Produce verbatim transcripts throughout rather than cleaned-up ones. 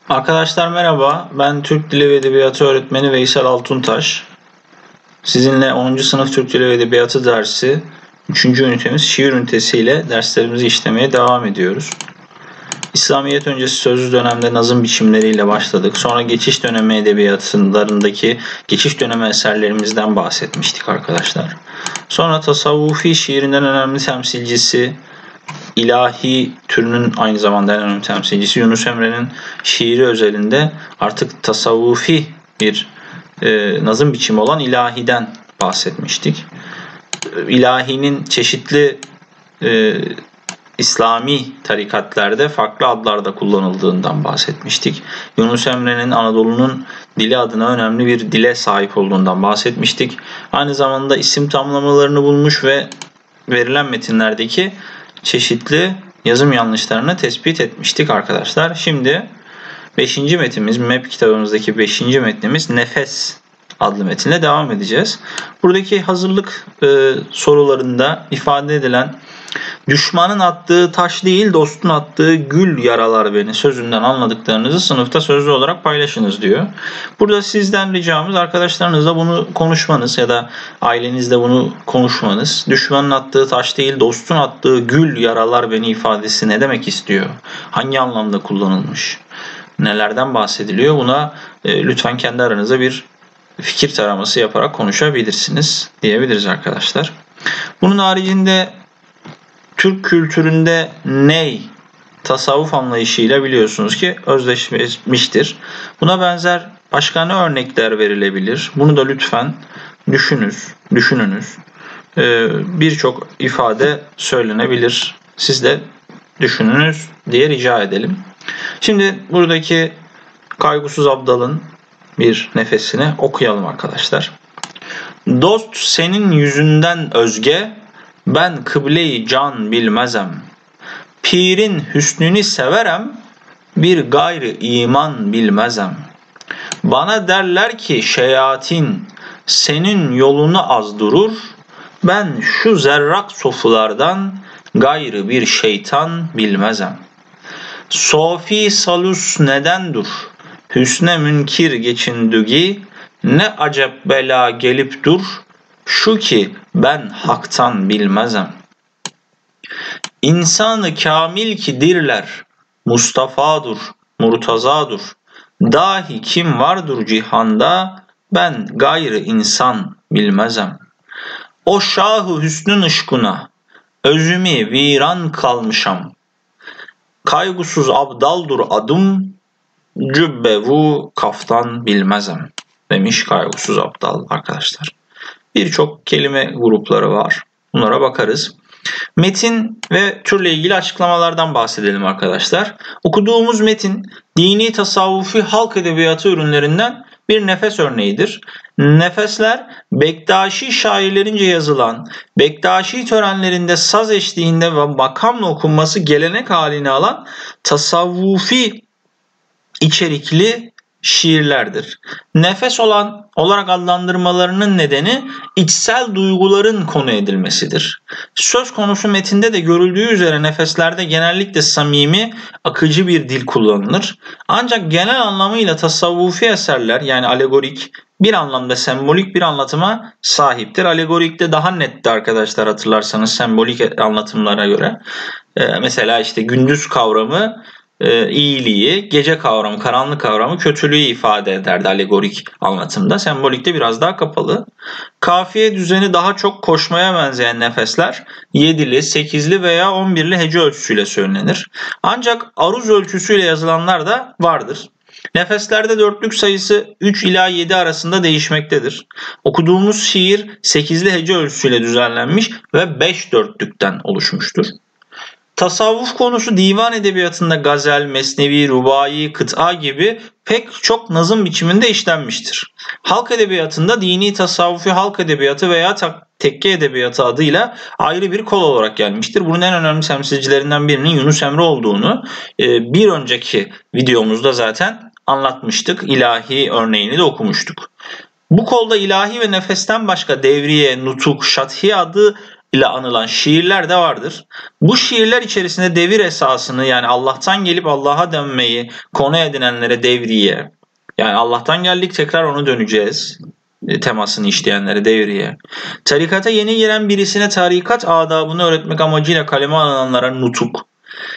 Arkadaşlar merhaba, ben Türk Dili ve Edebiyatı öğretmeni Veysel Altuntaş. Sizinle onuncu sınıf Türk Dili ve Edebiyatı dersi üçüncü ünitemiz şiir ünitesiyle derslerimizi işlemeye devam ediyoruz. İslamiyet öncesi sözlü dönemde nazım biçimleriyle başladık. Sonra geçiş dönemi edebiyatlarındaki geçiş dönemi eserlerimizden bahsetmiştik arkadaşlar. Sonra tasavvufi şiirinden önemli temsilcisi, ilahi türünün aynı zamanda en önemli temsilcisi Yunus Emre'nin şiiri özelinde artık tasavvufi bir e, nazım biçimi olan ilahiden bahsetmiştik. İlahinin çeşitli e, İslami tarikatlarda farklı adlarda kullanıldığından bahsetmiştik. Yunus Emre'nin Anadolu'nun dili adına önemli bir dile sahip olduğundan bahsetmiştik. Aynı zamanda isim tamlamalarını bulmuş ve verilen metinlerdeki çeşitli yazım yanlışlarını tespit etmiştik arkadaşlar. Şimdi beşinci metnimiz, M E P kitabımızdaki beşinci metnimiz Nefes adlı metinle devam edeceğiz. Buradaki hazırlık e, sorularında ifade edilen düşmanın attığı taş değil dostun attığı gül yaralar beni sözünden anladıklarınızı sınıfta sözlü olarak paylaşınız diyor. Burada sizden ricamız arkadaşlarınızla bunu konuşmanız ya da ailenizle bunu konuşmanız. Düşmanın attığı taş değil dostun attığı gül yaralar beni ifadesi ne demek istiyor? Hangi anlamda kullanılmış? Nelerden bahsediliyor? Buna e, lütfen kendi aranızda bir fikir taraması yaparak konuşabilirsiniz diyebiliriz arkadaşlar. Bunun haricinde Türk kültüründe ney tasavvuf anlayışıyla biliyorsunuz ki özdeşmiştir. Buna benzer başka ne örnekler verilebilir? Bunu da lütfen düşününüz, düşününüz. Ee, Birçok ifade söylenebilir. Siz de düşününüz diye rica edelim. Şimdi buradaki Kaygusuz Abdal'ın bir nefesini okuyalım arkadaşlar. Dost senin yüzünden özge, ben kıble-i can bilmezem. Pirin hüsnünü severem, bir gayrı iman bilmezem. Bana derler ki şeyatin, senin yolunu az durur. Ben şu zerrak sofulardan, gayrı bir şeytan bilmezem. Sofi salus nedendur, hüsne münkir geçindügi, ne acep bela gelip dur, şu ki ben haktan bilmezem. İnsanı kamil ki dirler, Mustafa'dur, Murtazadır. Dahi kim vardır cihanda, ben gayrı insan bilmezem. O şahı hüsnün ışkına, özümü viran kalmışam. Kaygusuz abdaldur adım, cübbevu kaftan bilmezem. Demiş Kaygusuz Abdal arkadaşlar. Birçok kelime grupları var. Bunlara bakarız. Metin ve türle ilgili açıklamalardan bahsedelim arkadaşlar. Okuduğumuz metin dini tasavvufi halk edebiyatı ürünlerinden bir nefes örneğidir. Nefesler Bektaşi şairlerince yazılan, Bektaşi törenlerinde saz eşliğinde ve makamla okunması gelenek haline alan tasavvufi içerikli şiirlerdir. Nefes olan olarak adlandırmalarının nedeni içsel duyguların konu edilmesidir. Söz konusu metinde de görüldüğü üzere nefeslerde genellikle samimi, akıcı bir dil kullanılır. Ancak genel anlamıyla tasavvufi eserler yani alegorik bir anlamda sembolik bir anlatıma sahiptir. Alegorikte daha netti arkadaşlar hatırlarsanız sembolik anlatımlara göre. Ee, mesela işte gündüz kavramı E, iyiliği, gece kavramı, karanlık kavramı kötülüğü ifade ederdi alegorik anlatımda. Sembolikte biraz daha kapalı. Kafiye düzeni daha çok koşmaya benzeyen nefesler yedili, sekizli veya on birli hece ölçüsüyle söylenir. Ancak aruz ölçüsüyle yazılanlar da vardır. Nefeslerde dörtlük sayısı üç ila yedi arasında değişmektedir. Okuduğumuz şiir sekizli hece ölçüsüyle düzenlenmiş ve beş dörtlükten oluşmuştur. Tasavvuf konusu divan edebiyatında gazel, mesnevi, rubai, kıta gibi pek çok nazım biçiminde işlenmiştir. Halk edebiyatında dini tasavvufi halk edebiyatı veya tekke edebiyatı adıyla ayrı bir kol olarak gelmiştir. Bunun en önemli temsilcilerinden birinin Yunus Emre olduğunu bir önceki videomuzda zaten anlatmıştık. İlahi örneğini de okumuştuk. Bu kolda ilahi ve nefesten başka devriye, nutuk, şathi adı ile anılan şiirler de vardır. Bu şiirler içerisinde devir esasını, yani Allah'tan gelip Allah'a dönmeyi konu edinenlere devriye, yani Allah'tan geldik tekrar ona döneceğiz temasını işleyenlere devriye, tarikata yeni giren birisine tarikat adabını öğretmek amacıyla kaleme alınanlara nutuk,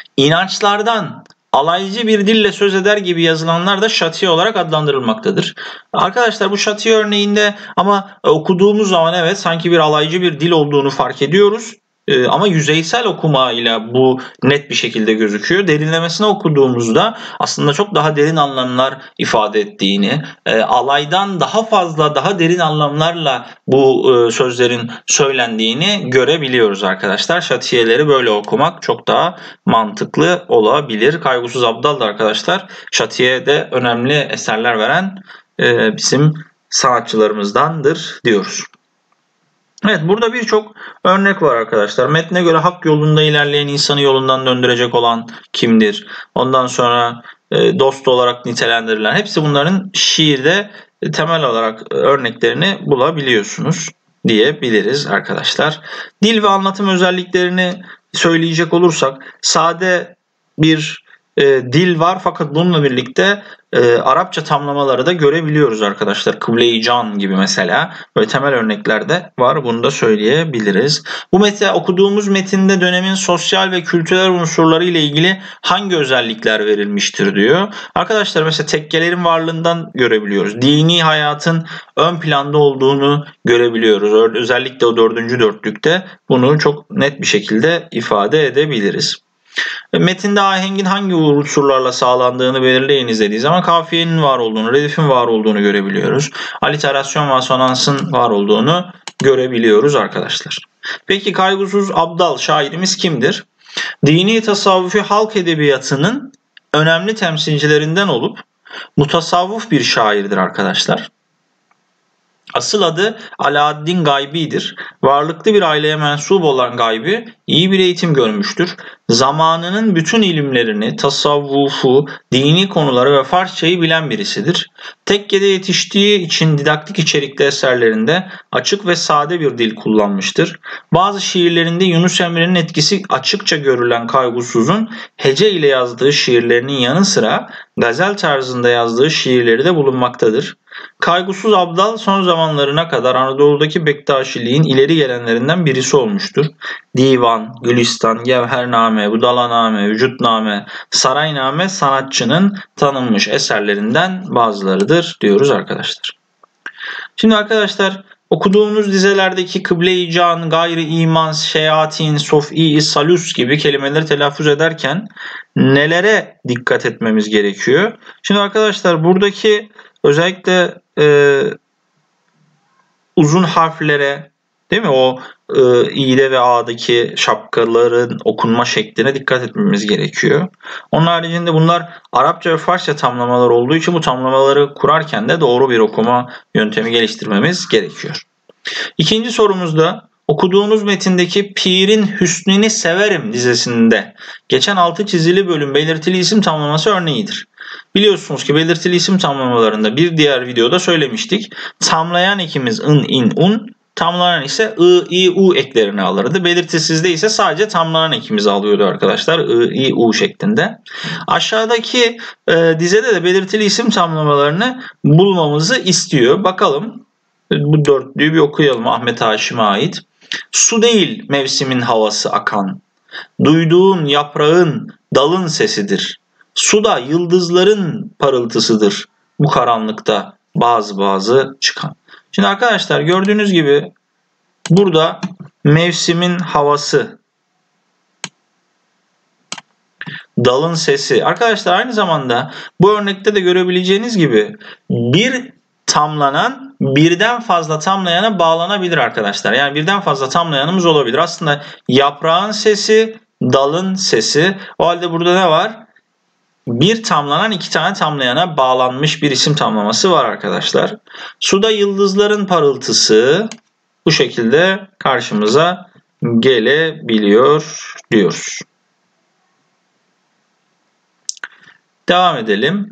inançlardan alaycı bir dille söz eder gibi yazılanlar da şatiye olarak adlandırılmaktadır. Arkadaşlar bu şatiye örneğinde ama okuduğumuz zaman evet sanki bir alaycı bir dil olduğunu fark ediyoruz. Ee, ama yüzeysel okumayla bu net bir şekilde gözüküyor. Derinlemesine okuduğumuzda aslında çok daha derin anlamlar ifade ettiğini, e, alaydan daha fazla, daha derin anlamlarla bu e, sözlerin söylendiğini görebiliyoruz arkadaşlar. Şatiyeleri böyle okumak çok daha mantıklı olabilir. Kaygusuz Abdal da arkadaşlar şatiyede önemli eserler veren e, bizim sanatçılarımızdandır diyoruz. Evet, burada birçok örnek var arkadaşlar. Metne göre hak yolunda ilerleyen insanı yolundan döndürecek olan kimdir? Ondan sonra e, dost olarak nitelendirilen. Hepsi bunların şiirde e, temel olarak örneklerini bulabiliyorsunuz diyebiliriz arkadaşlar. Dil ve anlatım özelliklerini söyleyecek olursak sade bir e, dil var fakat bununla birlikte e, Arapça tamlamaları da görebiliyoruz arkadaşlar. Kıble-i Can gibi mesela böyle temel örnekler de var. Bunu da söyleyebiliriz. Bu metin, okuduğumuz metinde dönemin sosyal ve kültürel unsurları ile ilgili hangi özellikler verilmiştir diyor. Arkadaşlar mesela tekkelerin varlığından görebiliyoruz. Dini hayatın ön planda olduğunu görebiliyoruz. Özellikle o dördüncü dörtlükte bunu çok net bir şekilde ifade edebiliriz. Metinde ahengin hangi unsurlarla sağlandığını belirleyiniz dediği zaman kafiyenin var olduğunu, redifin var olduğunu görebiliyoruz. Aliterasyon ve asonansın var olduğunu görebiliyoruz arkadaşlar. Peki Kaygusuz Abdal şairimiz kimdir? Dini tasavvufi halk edebiyatının önemli temsilcilerinden olup mutasavvuf bir şairdir arkadaşlar. Asıl adı Alaaddin Gaybi'dir. Varlıklı bir aileye mensup olan Gaybi iyi bir eğitim görmüştür. Zamanının bütün ilimlerini, tasavvufu, dini konuları ve Farsçayı bilen birisidir. Tekke'de yetiştiği için didaktik içerikli eserlerinde açık ve sade bir dil kullanmıştır. Bazı şiirlerinde Yunus Emre'nin etkisi açıkça görülen Kaygusuz'un hece ile yazdığı şiirlerinin yanı sıra gazel tarzında yazdığı şiirleri de bulunmaktadır. Kaygusuz Abdal son zamanlarına kadar Anadolu'daki Bektaşiliğin ileri gelenlerinden birisi olmuştur. Divan, Gülistan, Gevhername, Budalaname, Vücutname, Sarayname sanatçının tanınmış eserlerinden bazılarıdır diyoruz arkadaşlar. Şimdi arkadaşlar okuduğumuz dizelerdeki kıble-i can, gayri iman, şeyatin, sof-i salus gibi kelimeleri telaffuz ederken nelere dikkat etmemiz gerekiyor? Şimdi arkadaşlar buradaki özellikle e, uzun harflere, değil mi? O e, i'de ve a'daki şapkaların okunma şekline dikkat etmemiz gerekiyor. Onun haricinde bunlar Arapça ve Farsça tamlamalar olduğu için bu tamlamaları kurarken de doğru bir okuma yöntemi geliştirmemiz gerekiyor. İkinci sorumuzda okuduğunuz metindeki Pirin Hüsnü'ni severim dizesinde geçen altı çizili bölüm belirtili isim tamlaması örneğidir. Biliyorsunuz ki belirtili isim tamlamalarında bir diğer videoda söylemiştik. Tamlayan ekimiz ın, in, un, tamlanan ise ı, i, u eklerini alırdı. Belirtisizde ise sadece tamlanan ekimizi alıyordu arkadaşlar. I, i, u şeklinde. Aşağıdaki e, dizede de belirtili isim tamlamalarını bulmamızı istiyor. Bakalım. Bu dörtlüyü bir okuyalım Ahmet Haşim'e ait. Su değil mevsimin havası akan. Duyduğun yaprağın, dalın sesidir. Su da yıldızların parıltısıdır. Bu karanlıkta bazı bazı çıkan. Şimdi arkadaşlar gördüğünüz gibi burada mevsimin havası, dalın sesi. Arkadaşlar aynı zamanda bu örnekte de görebileceğiniz gibi bir tamlanan birden fazla tamlayana bağlanabilir arkadaşlar. Yani birden fazla tamlayanımız olabilir. Aslında yaprağın sesi, dalın sesi. O halde burada ne var? Bir tamlanan iki tane tamlayana bağlanmış bir isim tamlaması var arkadaşlar. Suda yıldızların parıltısı bu şekilde karşımıza gelebiliyor diyoruz. Devam edelim.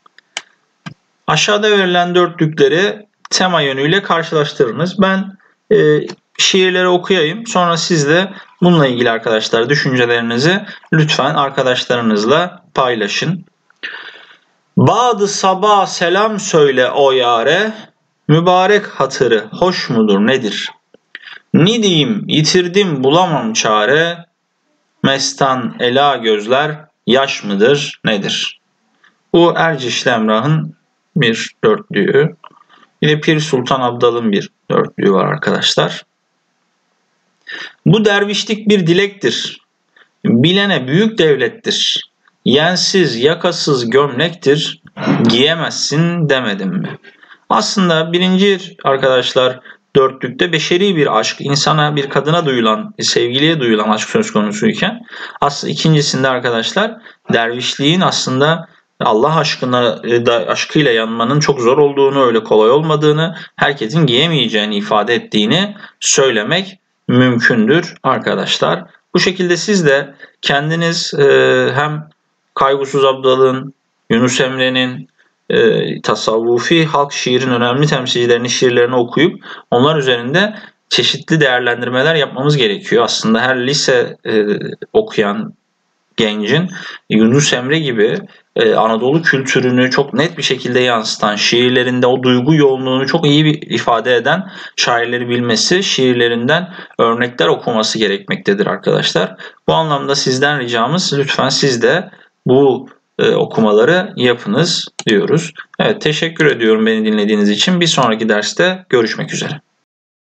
Aşağıda verilen dörtlükleri tema yönüyle karşılaştırınız. Ben e, şiirleri okuyayım. Sonra siz de bununla ilgili arkadaşlar düşüncelerinizi lütfen arkadaşlarınızla paylaşın. Bağdı sabah selam söyle o yare, mübarek hatırı hoş mudur nedir? Ne diyeyim yitirdim bulamam çare, mestan ela gözler yaş mıdır nedir? Bu Ercişli Emrah'ın bir dörtlüğü. Yine Pir Sultan Abdal'ın bir dörtlüğü var arkadaşlar. Bu dervişlik bir dilektir. Bilene büyük devlettir. Yensiz yakasız gömlektir. Giyemezsin demedim mi? Aslında birinci arkadaşlar dörtlükte beşeri bir aşk, insana bir kadına duyulan, sevgiliye duyulan aşk söz konusuyken aslında ikincisinde arkadaşlar dervişliğin aslında Allah aşkına da aşkıyla yanmanın çok zor olduğunu, öyle kolay olmadığını, herkesin giyemeyeceğini ifade ettiğini söylemek mümkündür arkadaşlar. Bu şekilde siz de kendiniz e, hem Kaygusuz Abdal'ın, Yunus Emre'nin, e, tasavvufi halk şiirin önemli temsilcilerini şiirlerini okuyup onlar üzerinde çeşitli değerlendirmeler yapmamız gerekiyor. Aslında her lise e, okuyan gencin Yunus Emre gibi e, Anadolu kültürünü çok net bir şekilde yansıtan, şiirlerinde o duygu yoğunluğunu çok iyi bir ifade eden şairleri bilmesi, şiirlerinden örnekler okuması gerekmektedir arkadaşlar. Bu anlamda sizden ricamız lütfen siz de bu e, okumaları yapınız diyoruz. Evet, teşekkür ediyorum beni dinlediğiniz için. Bir sonraki derste görüşmek üzere.